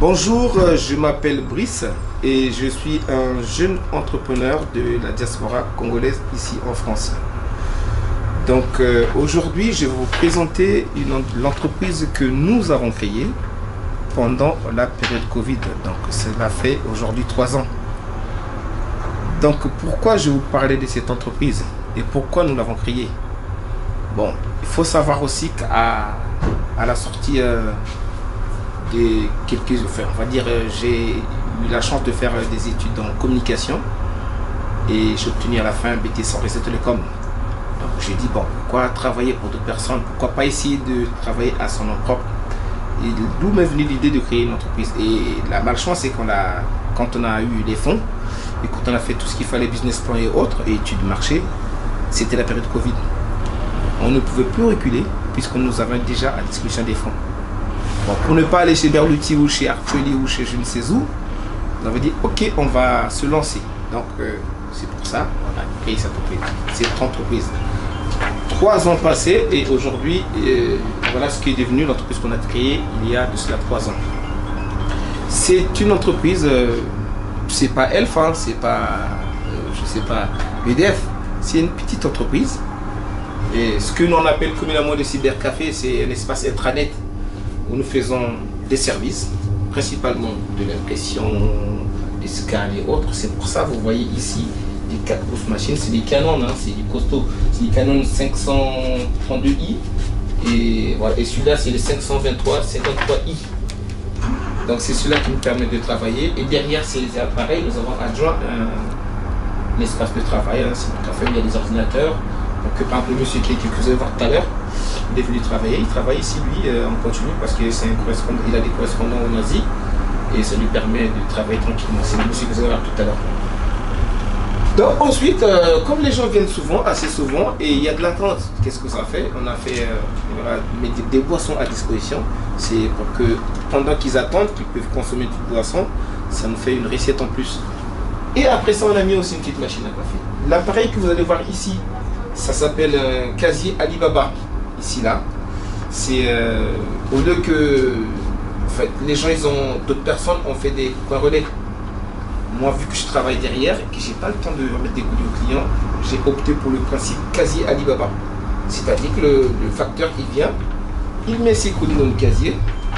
Bonjour, je m'appelle Brice et je suis un jeune entrepreneur de la diaspora congolaise ici en France. Donc aujourd'hui, je vais vous présenter l'entreprise que nous avons créée pendant la période Covid. Donc cela fait aujourd'hui 3 ans. Donc pourquoi je vais vous parler de cette entreprise et pourquoi nous l'avons créée? Bon, il faut savoir aussi qu'à la sortie j'ai eu la chance de faire des études en communication et j'ai obtenu à la fin un BTS en réseau télécom. Donc j'ai dit bon, pourquoi travailler pour d'autres personnes, pourquoi pas essayer de travailler à son nom propre, et d'où m'est venue l'idée de créer une entreprise. Et la malchance c'est quand on a eu les fonds et quand on a fait tout ce qu'il fallait, business plan et autres, et études de marché, c'était la période Covid. On ne pouvait plus reculer puisque nous avions déjà à disposition des fonds. Bon, pour ne pas aller chez Berluti ou chez Artueli ou chez je ne sais où, on avait dit ok, on va se lancer. Donc c'est pour ça qu'on a créé cette entreprise. 3 ans passés et aujourd'hui, voilà ce qui est devenu l'entreprise qu'on a créée il y a de cela 3 ans. C'est une entreprise, c'est pas Elf, hein, c'est pas, je sais pas, EDF, c'est une petite entreprise. Et ce que l'on appelle communément le cybercafé, c'est un espace intranet où nous faisons des services, principalement de l'impression, des scans et autres. C'est pour ça, vous voyez ici des 4 pouces machines, c'est des Canon, hein, c'est du costaud, c'est des Canon 532i et, voilà, et celui-là c'est le 523-53i. Donc c'est celui-là qui nous permet de travailler. Et derrière ces appareils, nous avons adjoint un espace de travail, hein, c'est un café où il y a des ordinateurs. Donc par exemple, le monsieur que vous allez voir tout à l'heure, il est venu travailler, il travaille ici lui en continu parce que c'est un correspondant, il a des correspondants au Nazi et ça lui permet de travailler tranquillement. C'est le monsieur que vous allez voir tout à l'heure. Donc ensuite, comme les gens viennent souvent, assez souvent, et il y a de l'attente, qu'est-ce que ça fait? On a fait des boissons à disposition. C'est pour que pendant qu'ils attendent, qu'ils peuvent consommer une petite boisson, ça nous fait une recette en plus. Et après ça, on a mis aussi une petite machine à café. L'appareil que vous allez voir ici, ça s'appelle un casier Alibaba. Ici là, c'est au lieu que en fait, les gens, d'autres personnes ont fait des points relais. Moi, vu que je travaille derrière et que j'ai pas le temps de remettre des colis aux clients, j'ai opté pour le principe casier Alibaba. C'est-à-dire que le facteur il vient, il met ses colis dans le casier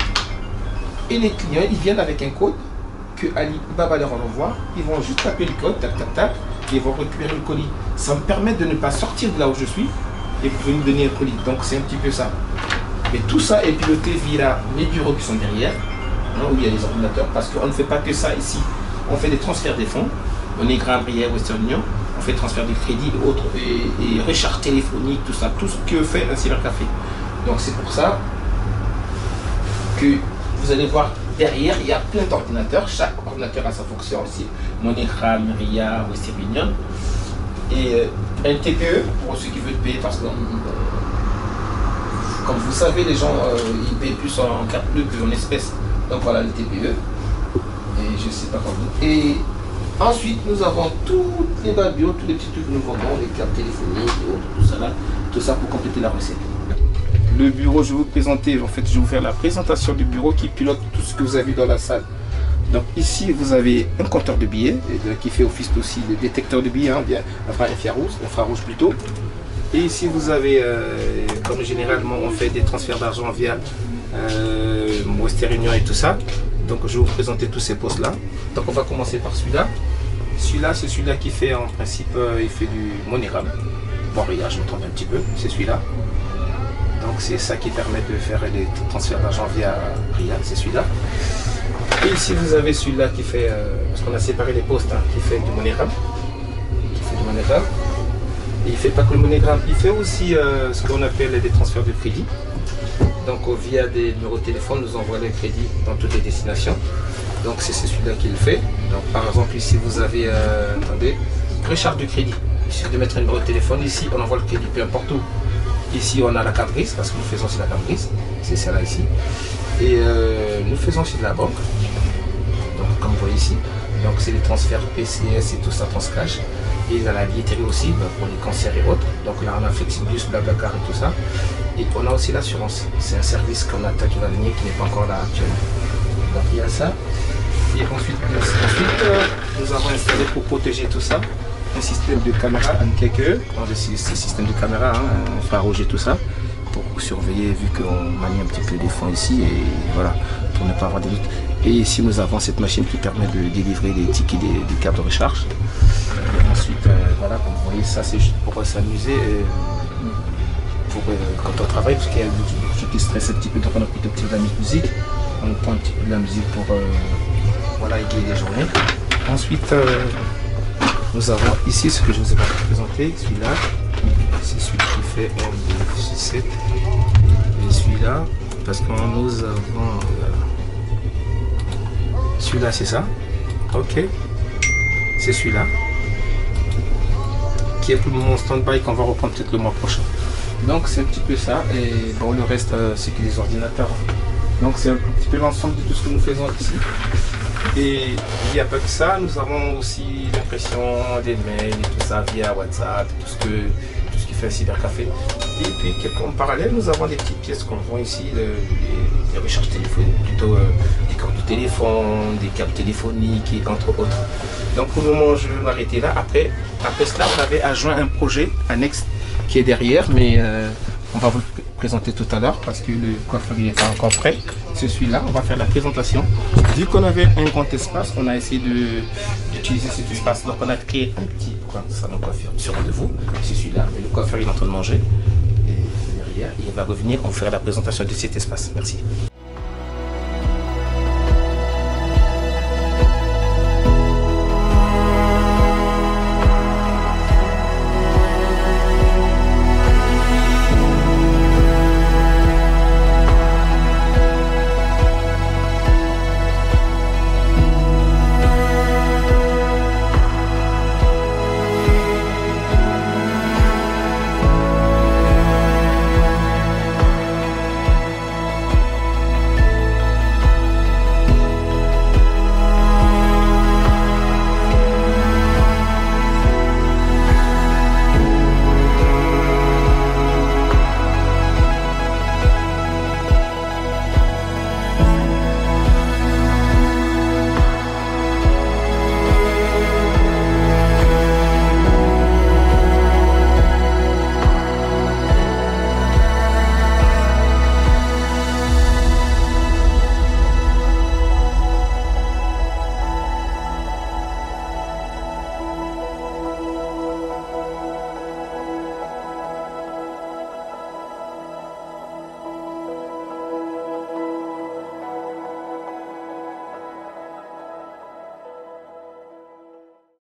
et les clients ils viennent avec un code que Alibaba leur envoie. Ils vont juste taper le code, tac tac tac, et ils vont récupérer le colis. Ça me permet de ne pas sortir de là où je suis et pour nous donner un colis. Donc c'est un petit peu ça. Et tout ça est piloté via les bureaux qui sont derrière, hein, où il y a les ordinateurs, parce qu'on ne fait pas que ça ici. On fait des transferts des fonds. On est Grabrière, Western Union. On fait transfert des crédits et autres, et recharge téléphonique, tout ça, tout ce que fait un cybercafé. Donc c'est pour ça que vous allez voir derrière, il y a plein d'ordinateurs. Chaque ordinateur a sa fonction aussi. MoneyGram, RIA, Western Union. Et un TPE, pour ceux qui veulent payer, parce que comme vous savez, les gens ils payent plus en carte bleue qu'en espèces. Donc voilà le TPE. Et je sais pas comment. Et ensuite, nous avons toutes les babios, tous les petits trucs que nous vendons, les cartes téléphoniques et autres, tout ça là. Tout ça pour compléter la recette. Le bureau, je vais vous présenter, en fait, je vais vous faire la présentation du bureau qui pilote tout ce que vous avez dans la salle. Donc ici, vous avez un compteur de billets qui fait office aussi de détecteur de billets, hein, bien, enfin infrarouge plutôt. Et ici, vous avez, comme généralement on fait des transferts d'argent via Western Union et tout ça. Donc je vais vous présenter tous ces postes là. Donc on va commencer par celui-là. Celui-là, c'est celui-là qui fait en principe, il fait du MoneyGram. Bon, RIA, je me trompe un petit peu, c'est celui-là. Donc c'est ça qui permet de faire les transferts d'argent via RIA, c'est celui-là. Et ici vous avez celui-là qui fait, parce qu'on a séparé les postes, hein, qui fait du MoneyGram. Et il ne fait pas que le MoneyGram, il fait aussi ce qu'on appelle des transferts de crédit. Donc via des numéros de téléphone, nous envoie les crédits dans toutes les destinations. Donc c'est celui-là qui le fait. Donc par exemple ici vous avez, attendez, recharge de crédit. Il suffit de mettre un numéro de téléphone, ici on envoie le crédit peu importe où. Ici on a la carte grise, parce que nous faisons aussi la carte grise, c'est celle-là ici. Et nous faisons aussi de la banque. Donc comme vous voyez ici, donc c'est les transferts PCS et tout ça, Transcash. Et il y a la billetterie aussi, pour les cancers et autres. Donc là on a Flexibus, Blablacar et tout ça. Et on a aussi l'assurance. C'est un service qu'on attend qui va venir, qui n'est pas encore là actuellement. Donc il y a ça. Et ensuite nous avons installé pour protéger tout ça un système de caméra en quelques système de caméra, infrarouge et tout ça, pour surveiller vu qu'on manie un petit peu les fonds ici et voilà, pour ne pas avoir de doute. Et ici nous avons cette machine qui permet de délivrer des tickets des cartes de recharge. Et ensuite voilà, comme vous voyez, ça c'est juste pour s'amuser pour quand on travaille, parce qu'il y a des gens qui stressent un petit peu, donc on écoute un petit peu de la musique, on prend un petit peu de la musique pour voilà, égayer les journées. Ensuite nous avons ici ce que je vous ai pas présenté, celui-là, c'est celui qui fait 1, 2, 6, 7, et celui-là, parce que nous avons, celui-là c'est ça, ok, c'est celui-là, qui est pour le moment stand-by, qu'on va reprendre peut-être le mois prochain. Donc c'est un petit peu ça, et bon le reste c'est que les ordinateurs. Donc c'est un petit peu l'ensemble de tout ce que nous faisons ici. Et il n'y a pas que ça, nous avons aussi l'impression des mails et tout ça via WhatsApp, tout ce qui fait un cybercafé. Et puis en parallèle, nous avons des petites pièces qu'on vend ici, des recharges téléphoniques, plutôt des cartes de téléphone, des câbles téléphoniques et entre autres. Donc pour le moment, je vais m'arrêter là. Après cela, on avait adjoint un projet annexe qui est derrière, mais on va vous le présenter tout à l'heure parce que le coffre n'est pas encore prêt. C'est celui-là, on va faire la présentation. Vu qu'on avait un grand espace, on a essayé d'utiliser cet espace. Donc on a créé un petit salon de coiffure sur rendez-vous. C'est celui-là, le coiffeur il est en train de manger. Et derrière, il va revenir, on fera la présentation de cet espace. Merci.